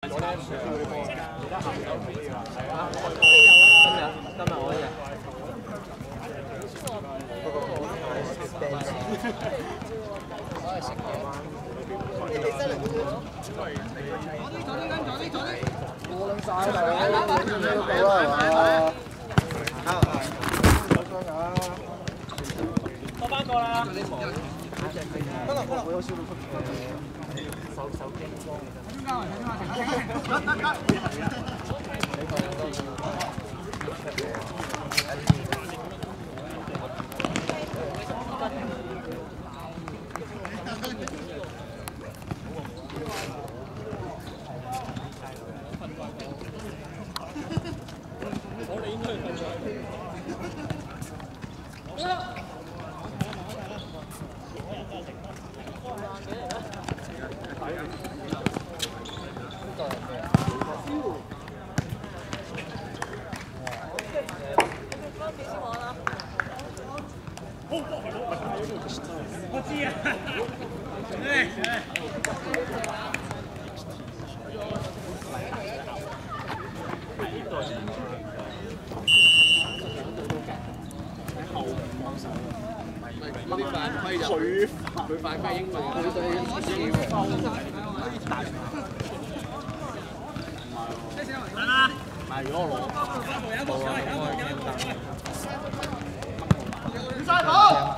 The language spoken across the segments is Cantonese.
我嘅。過撚曬啦！多翻個啦！得啦，我有少少手機光我知啊，佢犯規應該佢對但係如果我攞晒跑。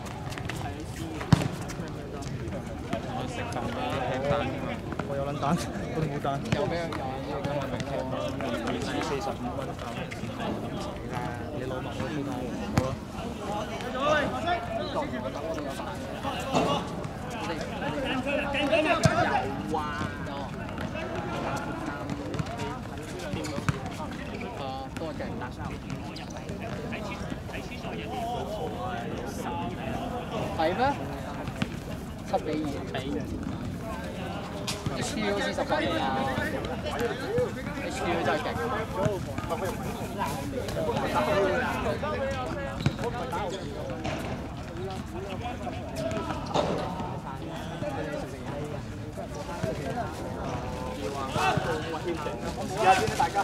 食飯嘅蛋，我有撚蛋，都冇蛋。有咩？有今日明天245蚊炒你攞埋我先好有啊！多謝打生。係咩？7-2？HQ 先18年啊 ！HQ 真係勁。試下先，大家。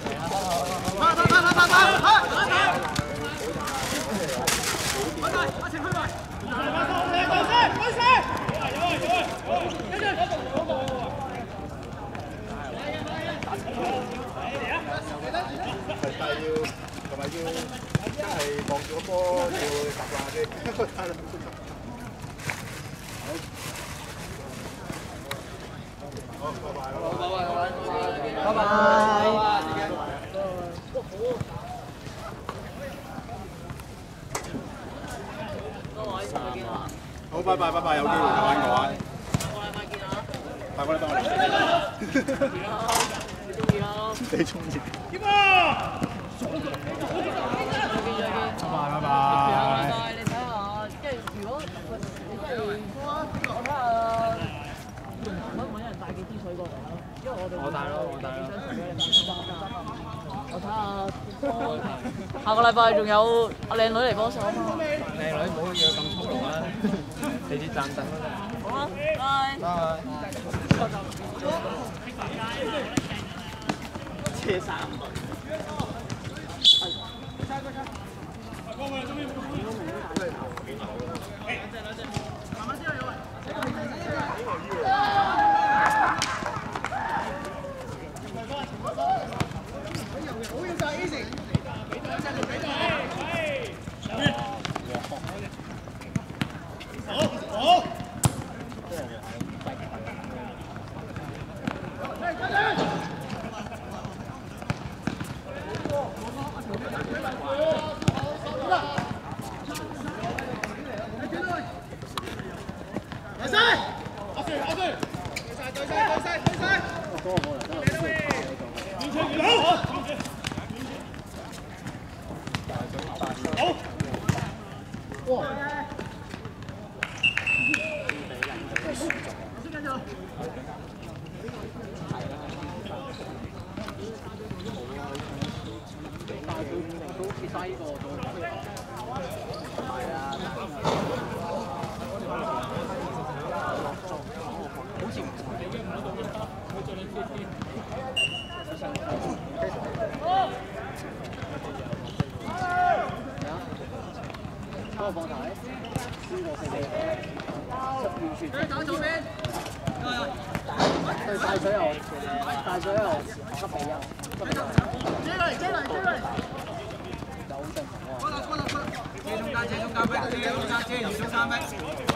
同埋要真係望住個波要習慣啲。好，拜拜。拜拜。好，拜拜，拜拜，有機會再玩過玩。下個禮拜我嚟。你中意？拜拜。你睇下，即係如果你真係我睇下揾人帶幾支水過嚟咯，因為我帶咯。我睇下，下個禮拜仲有阿靚女嚟幫手啊嘛。靚女唔好要咁粗魯啦，地鐵站等啦。好啊，拜。車3輪。好似唔錯。 大嘴又急鼻啊！有正常喎。 接中間，接中間，接中間，接中間飛。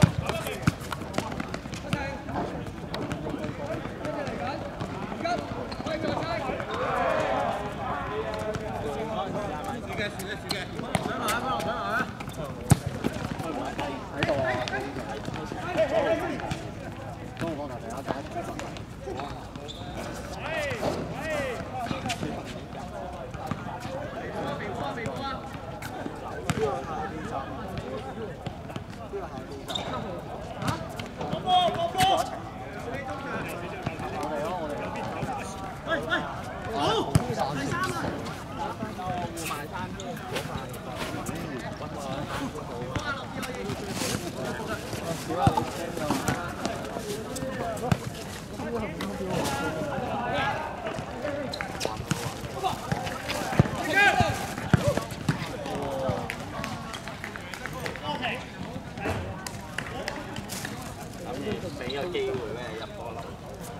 俾個機會咩入波樓？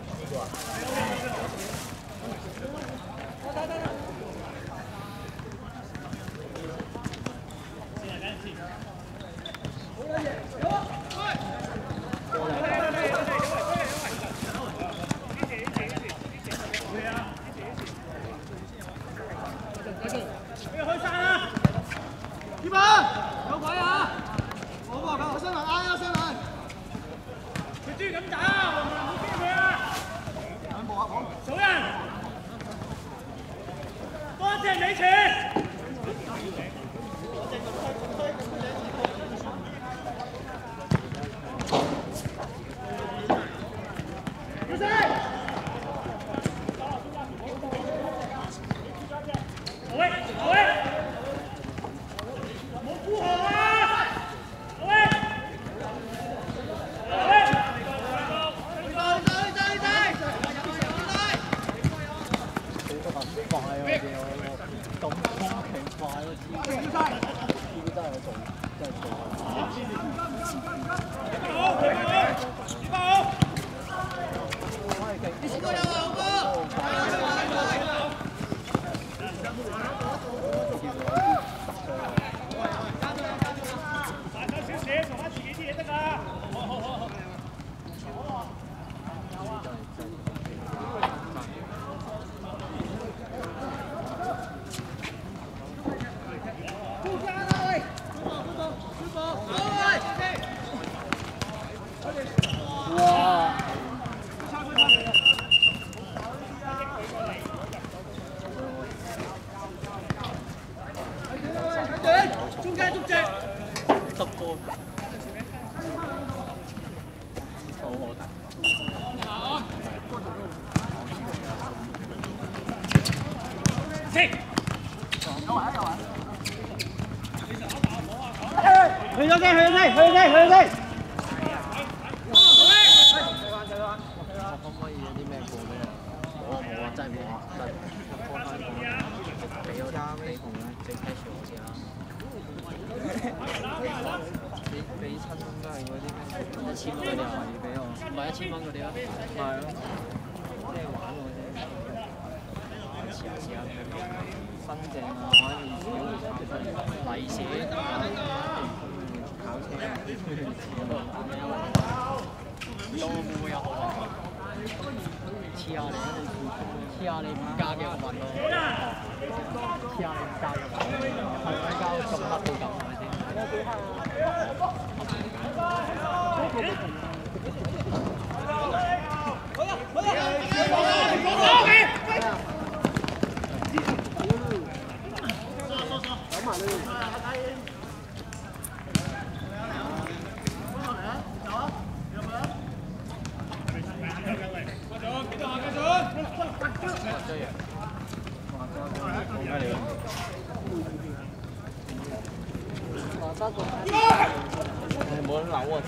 冇人扭啊！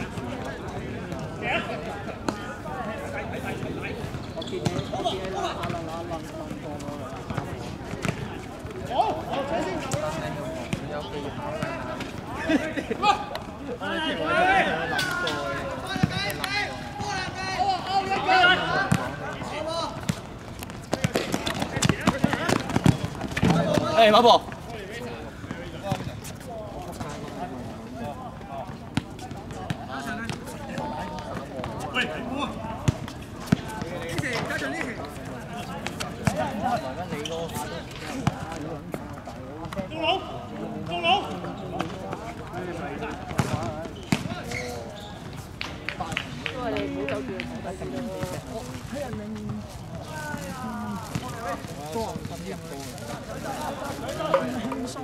我見你阿倫過我啦。好，車先走啦。有技巧啦。我哋見我諗過嘅。 哎，马博。喂，力氣，加上力氣。中佬，中佬。 都係你唔好走住睇低先咯。睇人哋多10入到，輕鬆。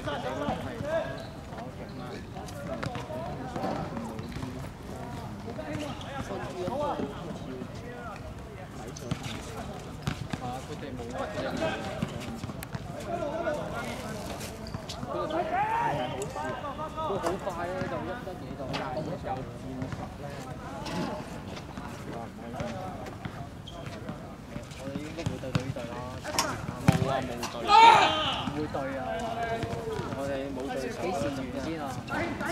佢哋冇乜嘢。 佢好快咧，就一嘢就有戰術咧。我哋已經冇對呢隊啦。冇啊，冇對。唔會對啊！我哋冇對。幾時完先啊？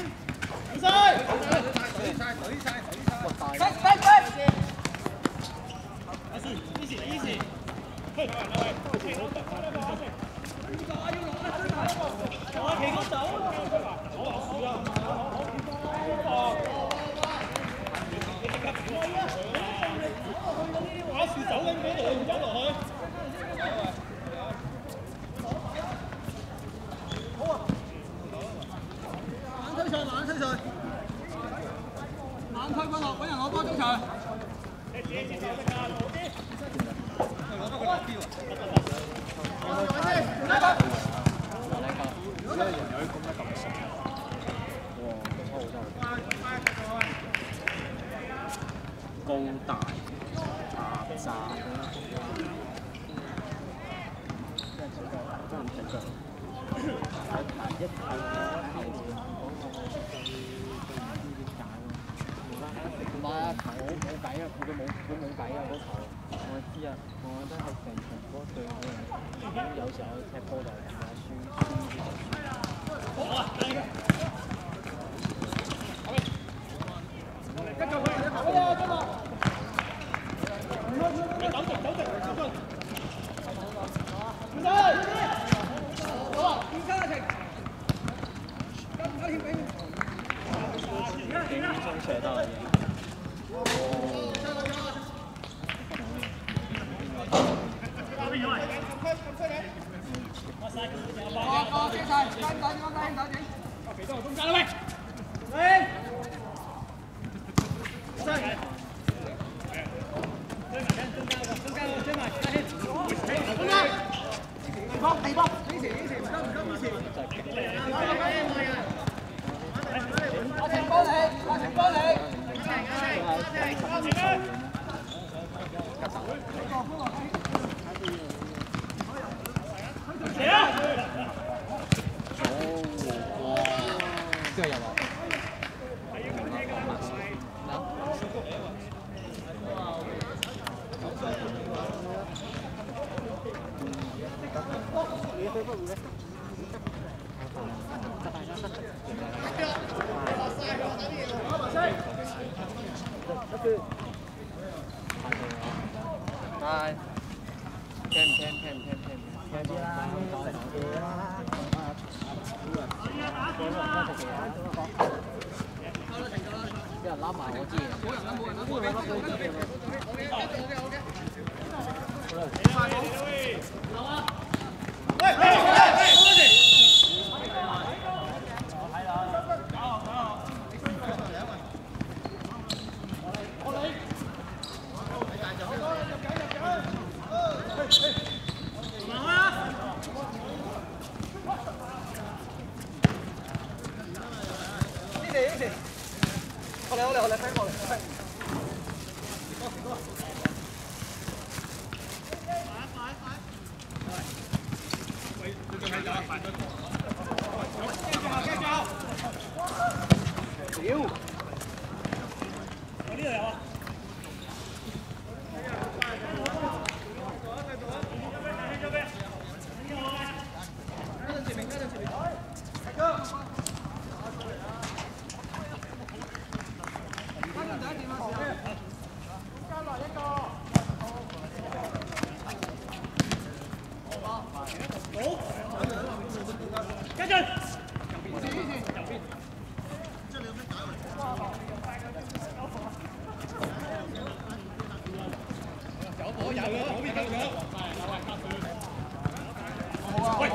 慢推滾落，揾人攞波中場。 高大壓榨， 唔係啊，球冇計啊，佢冇計啊嗰球。我知啊，我覺得係成場波對我有時候踢波就係輸。好啊，嚟嘅。跟住佢，你跑啦，今日。走直，走直，走直。唔使。好啊，點解啊停？交條俾。 中斜到。 中間啦喂！喂！地波！幾時？唔得，幾時？阿晴幫你，阿晴幫你。 這個有啊。 係。聽啲啦，食嘢啦。有人拉埋我知嘅。冇人啦，冇人啦，冇人啦，我嚟，睇過嚟。屌！我呢度有啊。好。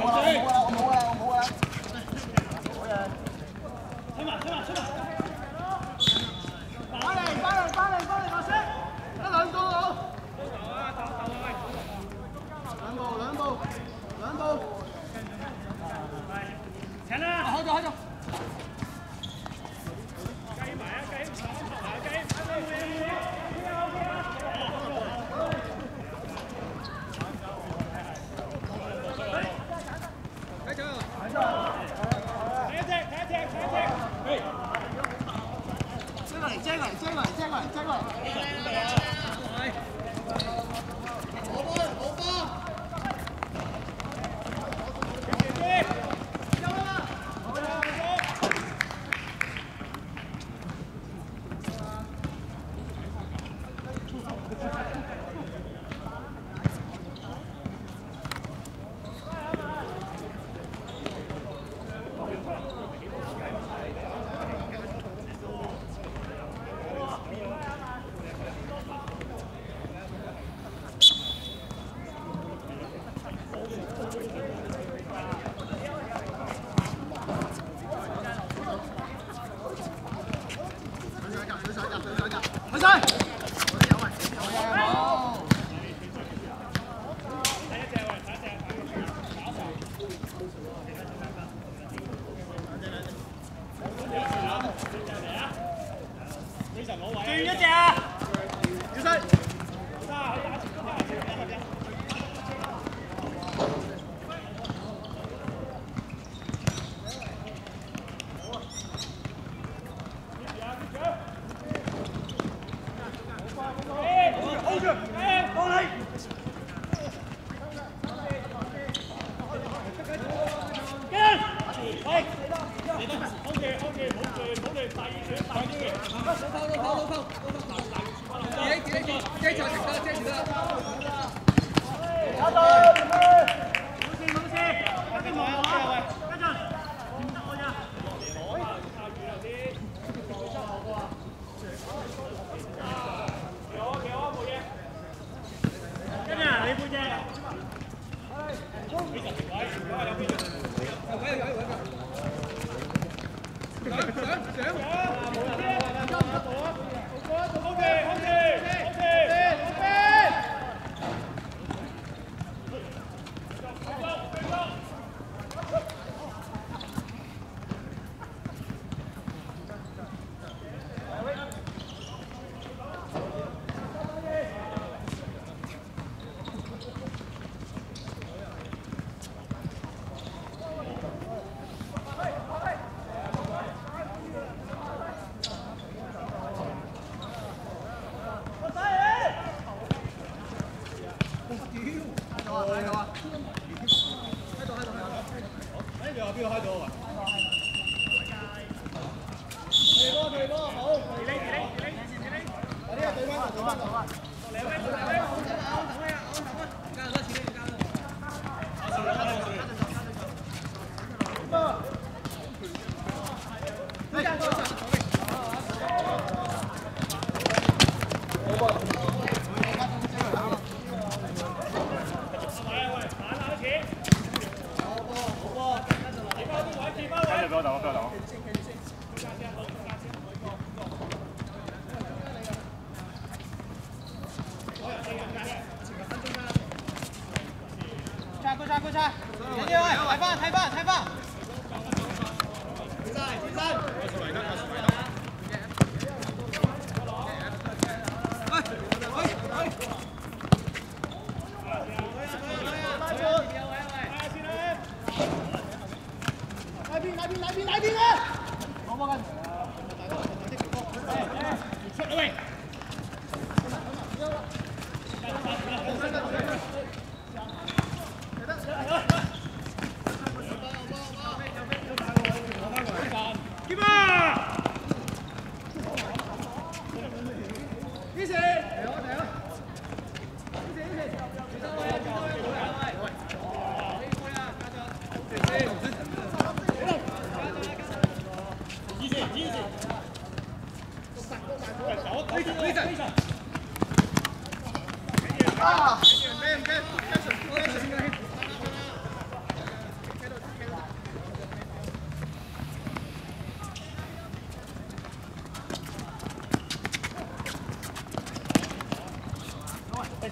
Hãy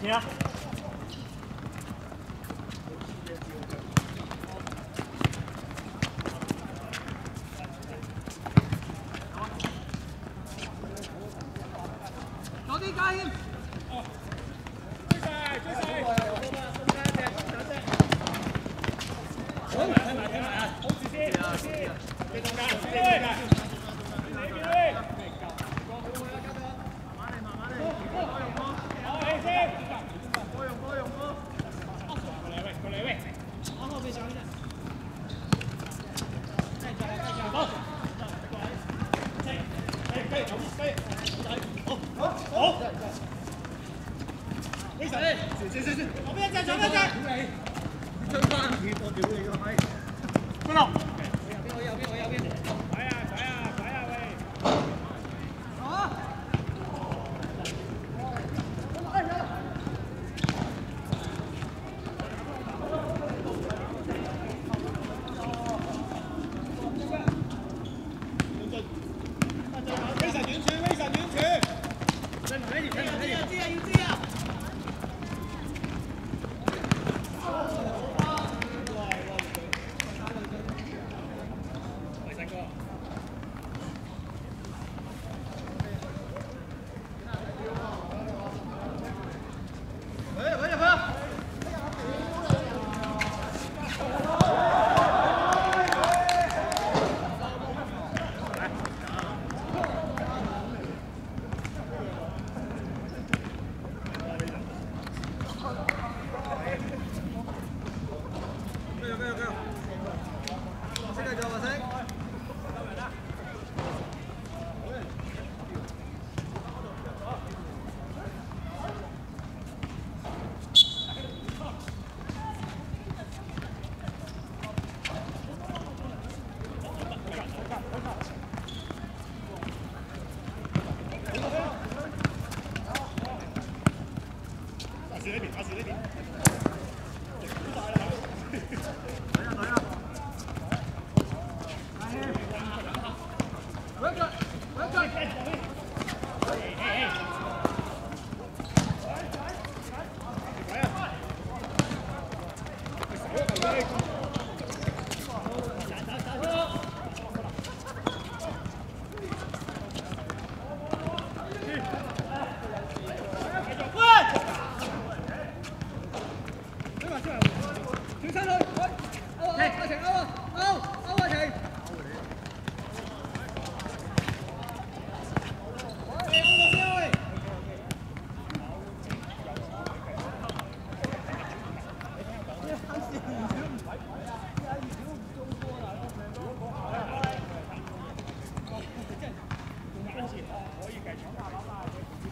钱啊！ 早啲加添。 追晒，追晒！好，睇埋啊！好住先，好住先。你中間，你中間。 左邊一隻，左邊一隻。 出翻血，我屌你個閪！ 邊度？ 快啊喂！ 威神遠處，威神遠處。 跟埋呢條，跟埋呢條。 要知啊，要知啊。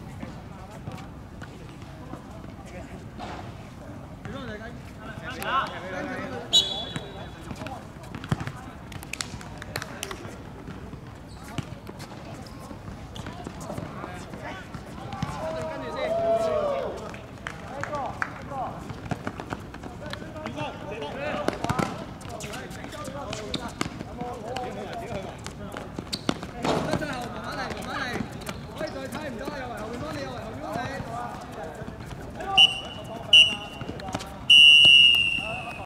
啊！